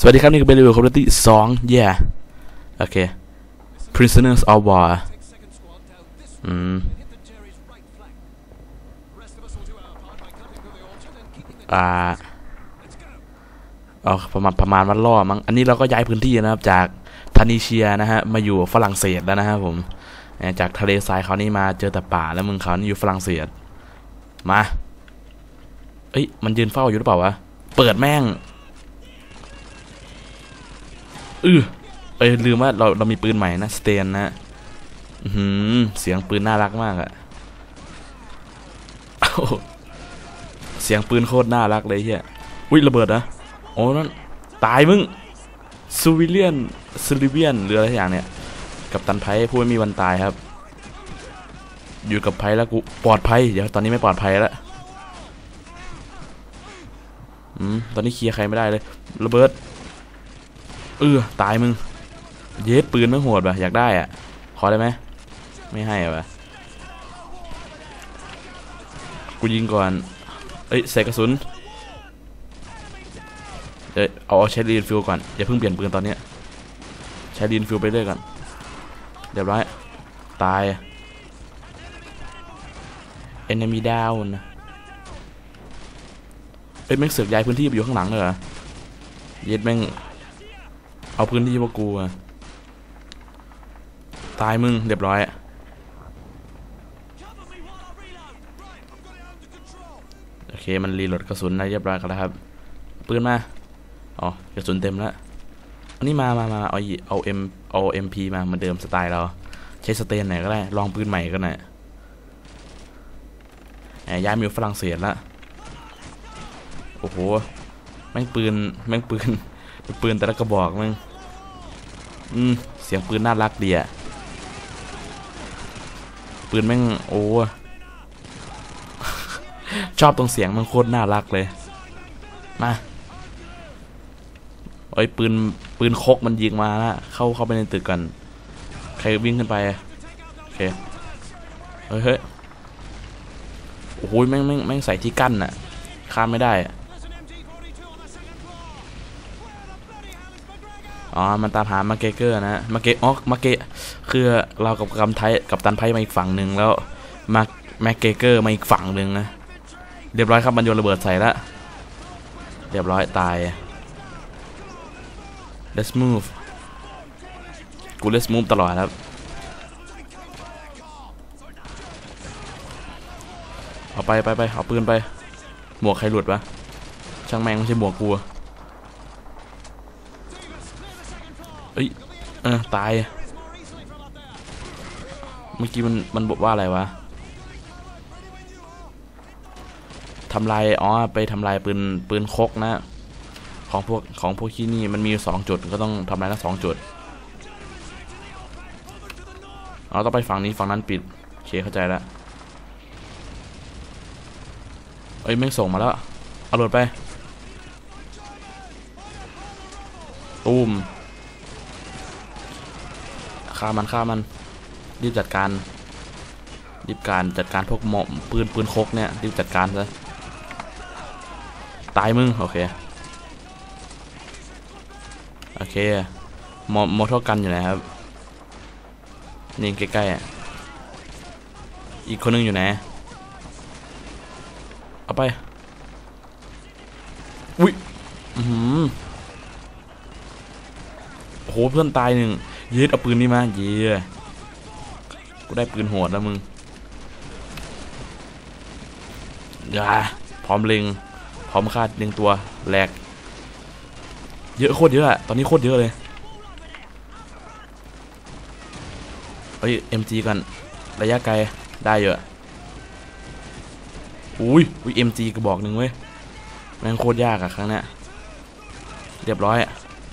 วัสดีครับนี่คือเบลล์คอมเพลตี้2 yeah โอเค prisoners of war ประมาณว่าล่อมั้งอันนี้เราก็ย้ายพื้นที่นะครับจากทานิเชียนะฮะมาอยู่ฝรั่งเศสแล้วนะครับผมจากทะเลทรายเขานี่มาเจอแต่ป่าแล้วมึงเขานี่อยู่ฝรั่งเศสมาเอ้ยมันยืนเฝ้าอยู่หรือเปล่าวะเปิดแม่งลืมว่าเรามีปืนใหม่นะสเตนนะเสียงปืนน่ารักมากอะเสียงปืนโคตรน่ารักเลยเฮียอุ้ยระเบิดนะโอ้นั่นตายมึงซูวิเลียนหรืออะไรอย่างเนี้ยกับตันไพ่ผู้ไม่มีวันตายครับอยู่กับไพ่แล้วกูปลอดภัยเดี๋ยวตอนนี้ไม่ปลอดภัยแล้วตอนนี้เคลียร์ใครไม่ได้เลยระเบิดตายมึงเย็ดปืนไม่โหดป่ะอยากได้อ่ะขอได้ไหมไม่ให้ป่ะกูยิงก่อนใส่กระสุนเอาใช้รีนฟิลก่อนอย่าเพิ่งเปลี่ยนปืนตอนนี้ใช้รีนฟิลไปเรื่อยก่อนเรียบร้อยตายenemy down แม่งเสือกย้ายพื้นที่ไปอยู่ข้างหลังเลยเหรอเย็ดแม่งเอาพื้นที่พวกกูอะตายมึงเรียบร้อยโอเคมันรีโหลดกระสุนได้เรียบร้อยกันแล้วครับปืนมาอ๋อกระสุนเต็มแล้วอันนี้มาเอา MP มาเหมือนเดิมสไตล์เราใช้สเตนไหนก็ได้ลองปืนใหม่ก็ได้ย้ายมาอยู่ฝรั่งเศสแล้วโอ้โหแม่งปืนแต่ละกระบอกมึงเสียงปืนน่ารักดีอะปืนแม่งโอ้ชอบตรงเสียงมันโคตรน่ารักเลยมาปืนคกมันยิงมาแล้วเข้าไปในตึกกันใครวิ่งขึ้นไปโอเคเฮ้ยโอ้โหแม่งใส่ที่กั้นอะข้ามไม่ได้มันตามหามาเกเกอร์นะมาเกคือเรากับตันไพ่มาอีกฝั่งหนึ่งแล้วมาเกเกอร์มาอีกฝั่งหนึ่งนะเรียบร้อยครับมันโยนระเบิดใส่แล้วเรียบร้อยตาย let's move กู let's move ตลอดครับเอาไปเอาปืนไปหมวกใครหลุดวะช่างแม่งไม่ใช่หมวกกูตายเมื่อกี้มันบอกว่าอะไรวะทำลายไปทำลายปืนคกนะของพวกที่นี่มันมี2 จุดก็ต้องทำลายทั้ง2 จุดต้องไปฝั่งนี้ฝั่งนั้นปิดโอเคเข้าใจแล้วแม่งส่งมาแล้วเอาโหลดไปตูมฆ่ามันรีบจัดการพวกปืนคกเนี่ยรีบจัดการซะตายมึงโอเคมอเท่ากันอยู่ไหนครับนี่ใกล้ๆอีกคนนึงอยู่ไหนเอาไปอุ้ยโอ้โหเพื่อนตาย1ยืดเอาปืนนี่มากูได้ปืนโหดแล้วมึงพร้อมเล็งพร้อมฆ่าเล็งตัวแหลกเยอะโคตรเยอะอะตอนนี้โคตรเยอะเลยMG กันระยะไกลได้เยอะอุ้ย MG กระบอกหนึ่งเว้ยแม่งโคตรยากอะครั้งนี้เรียบร้อย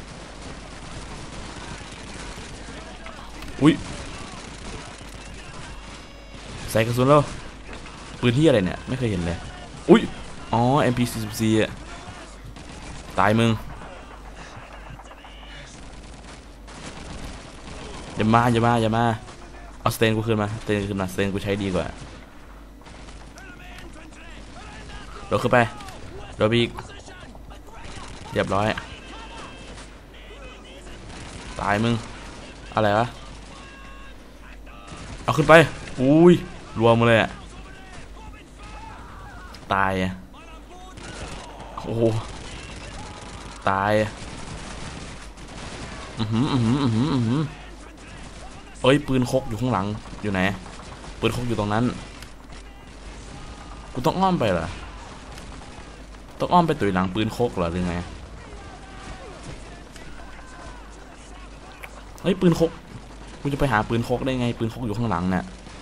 ใส่กระสุนแล้วปืนที่อะไรเนี่ยไม่เคยเห็นเลยMP44 อ่ะตายมึงอย่ามาเอาสเตนกูขึ้นมาสเตนกูใช้ดีกว่าเราขึ้นไปเราบีกเรียบร้อยตายมึงอะไรวะเอาขึ้นไปอุ้ยรวมมาเลยอะตายอะโอ้ตายเอ้ยปืนคกอยู่ข้างหลังอยู่ไหนปืนคกอยู่ตรงนั้นกูต้องอ้อมไปเหรอต้องอ้อมไปตุยหลังปืนคกเหรอหรือไงเฮ้ยปืนคกกูจะไปหาปืนคกได้ไงปืนคกอยู่ข้างหลังเนี่ย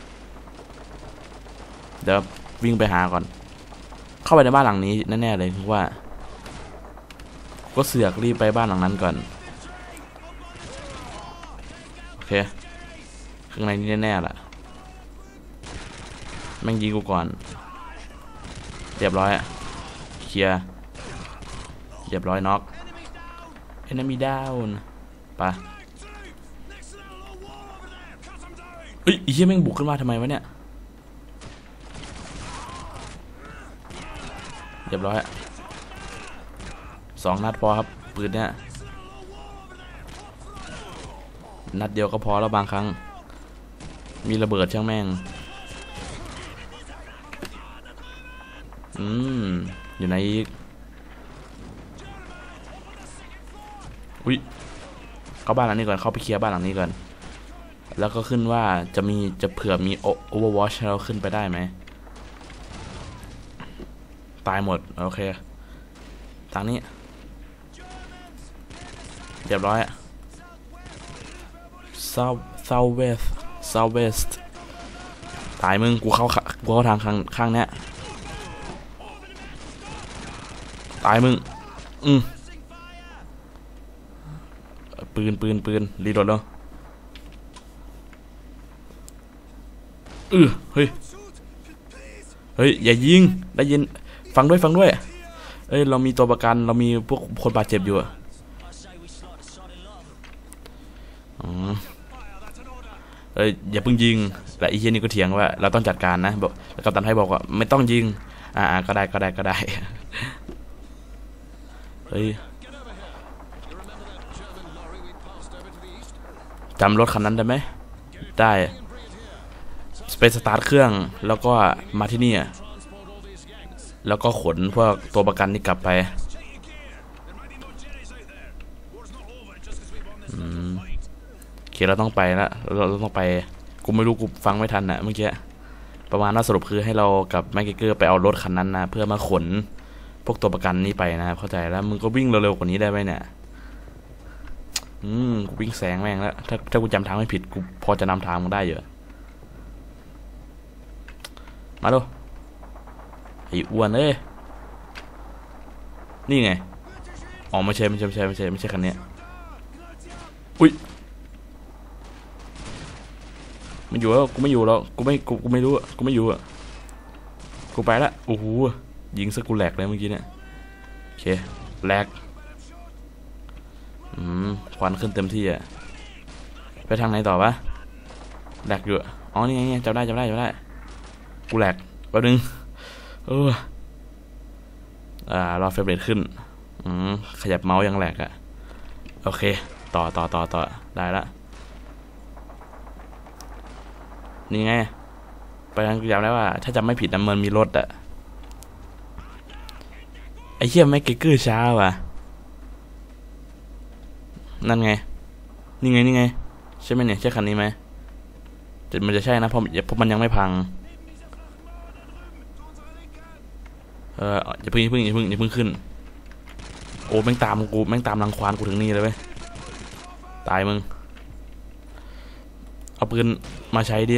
เดี๋ยววิ่งไปหาก่อนเข้าไปในบ้านหลังนี้แน่ๆเลยคือว่าก็เสือกรีบไปบ้านหลังนั้นก่อนโอเคข้างในนี้แน่ๆล่ะแม่งยิงกูก่อนเรียบร้อยเคลียร์เรียบร้อยน็อกenemy down ไปเฮ้ยไอ้เหี้ยแม่งบุกขึ้นมาทำไมวะเนี่ยเรียบร้อย2 นัดพอครับปืนเนี่ยนัดเดียวก็พอแล้วบางครั้งมีระเบิดช่างแม่งอยู่ไหนอีกอุ้ยเข้าบ้านหลังนี้ก่อนเข้าไปเคลียร์บ้านหลังนี้ก่อนแล้วก็ขึ้นว่าจะเผื่อมีOverwatch ให้เราขึ้นไปได้ไหมตายหมดโอเคทางนี้เรียบร้อยSouthwest ตายมึงกูเข้าทางข้างเนี้ยตายมึงปืนรีโหลดแล้วเฮ้ยอย่ายิงได้ยินฟังด้วยเอ้ยเรามีตัวประกันเรามีพวกคนบาดเจ็บอยู่อย่าเพิ่งยิงแต่อีเหี้ยนี่ก็เถียงว่าเราต้องจัดการนะบอกแล้วกัปตันให้บอกว่าไม่ต้องยิงก็ได้เฮ้ยจำรถคันนั้นได้ไหมได้ไปสตาร์ทเครื่องแล้วก็มาที่นี่แล้วก็ขนพวกตัวประกันนี่กลับไปโอเคเราต้องไปแล้วเราต้องไปกูไม่รู้กูฟังไม่ทันนะเมื่อกี้ประมาณว่าสรุปคือให้เรากับแม็กเกอร์ไปเอารถคันนั้นนะเพื่อมาขนพวกตัวประกันนี่ไปนะเข้าใจแล้วมึงก็วิ่งเร็วๆกว่านี้ได้ไหมเนี่ยกูวิ่งแซงแม่งแล้วถ้ากูจำทางไม่ผิดกูพอจะนำทางมึงได้เยอะมาดูไอ้อ้วนเอ้ยนี่ไงอ๋อไม่ใช่คันนี้อุ้ยมันอยู่แล้วกูไม่อยู่แล้วกูไม่รู้กูไม่อยู่กูไปละโอ้โหยิงสกูแหลกเลยเมื่อกี้เนี่ยโอเคแหลกควันขึ้นเต็มที่ไปทางไหนต่อวะแหลกอยู่อ๋อนี่ไงจำได้กูแหลกแป๊บนึงรอเฟรมเรทขึ้นขยับเมาส์ยังแหลกโอเคต่อได้ละนี่ไงไปทางกูจำได้ว่าถ้าจำไม่ผิดนะมันมีรถไอ้เหี้ยไม่เกอร์ช้าว่ะนั่นไงนี่ไงใช่ไหมเนี่ยใช่คันนี้ไหมมันจะใช่นะเพราะมันยังไม่พังอย่าเพิ่งขึ้นโอ้แม่งตามกูแม่งตามรังควานกูถึงนี่เลยเว้ยตายมึงเอาปืนมาใช้ดิ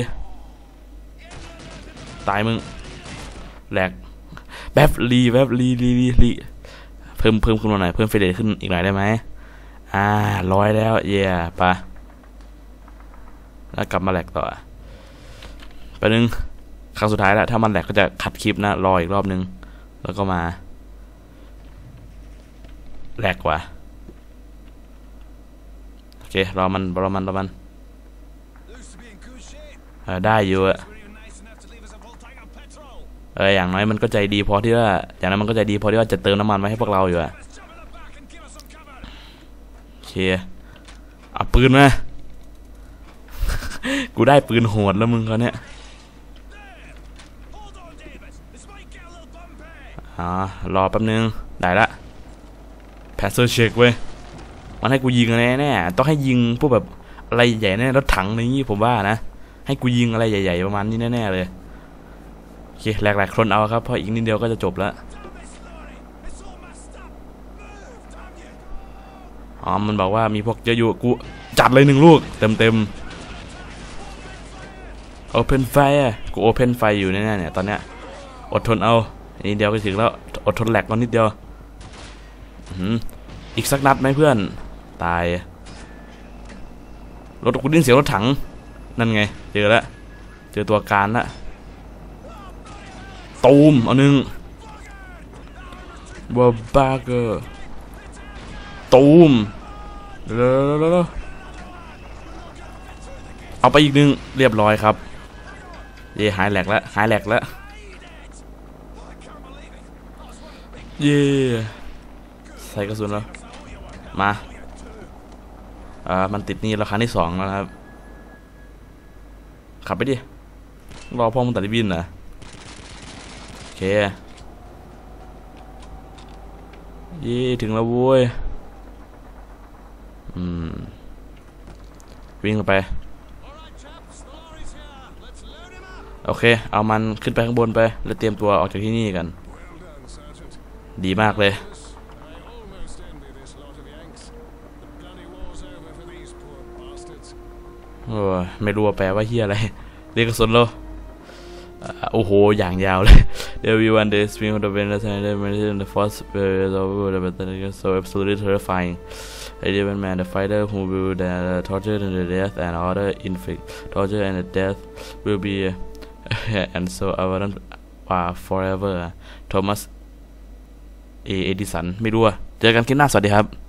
ตายมึงแหลกแบบรีเพิ่มขึ้นมาหน่อยเพิ่มเฟรมเรทขึ้นอีกหน่อยได้ไหม100แล้วเย่ปะแล้วกลับมาแหลกต่อไปนึงครั้งสุดท้ายแล้วถ้ามันแหลกก็จะขัดคลิปนะรออีกรอบนึงแล้วก็มาแหลกกว่าโอเครอมันได้อยู่อย่างน้อยมันก็ใจดีพอที่ว่าจะเติมน้ำมันมาให้พวกเราอยู่โอเคเอาปืปืนมา กูได้ปืนโหดแล้วมึงเขาเนี่ยรอแป๊บนึงได้ละแพสเซอร์เช็คเว้ยมันให้กูยิงอะไรแน่ต้องให้ยิงพวกแบบอะไรใหญ่แน่รถถังอะไรอย่างงี้ผมว่านะให้กูยิงอะไรใหญ่ๆประมาณนี้แน่ๆเลยโอเคแหลกๆคนเอาครับเพราะอีกนิดเดียวก็จะจบแล้วมันบอกว่ามีพวกเยอะอยู่กูจัดเลย1 ลูกเต็มโอเพนไฟกูโอเพนไฟอยู่แน่ๆเนี่ยตอนเนี้ยอดทนเอานิดเดียวก็ถึงแล้วอดทนแหลกก่อนนิดเดียวอีกสักนัดไหมเพื่อนตายรถกูดิ้นเสียงรถถังนั่นไงเจอแล้วเจอตัวการละตูมเอา1บัวบาเกอร์ตูมเอาไปอีก1เรียบร้อยครับเย่หายแหลกแล้วเย่ใส่กระสุนแล้วมามันติดนี่ราคาที่2แล้วครับขับไปดิรอพ่อมึงตัดบินนะโอเคเย่ถึงแล้วโว้ยวิ่งไปโอเคเอามันขึ้นไปข้างบนไปแล้วเตรียมตัวออกจากที่นี่กันดีมากเลยไม่รู้ว่าแปลว่าเฮียอะไรเรียกกระสุนโลโอ้โหอย่างยาวเลย Everyone they swing on the wind and the first is over the battle so absolutely terrifying a different man the fighter who will the torture and the death and other inflict torture and the death will be and so abundant forever Thomas A. Edison ไม่รู้เจอกันคลิปหน้าสวัสดีครับ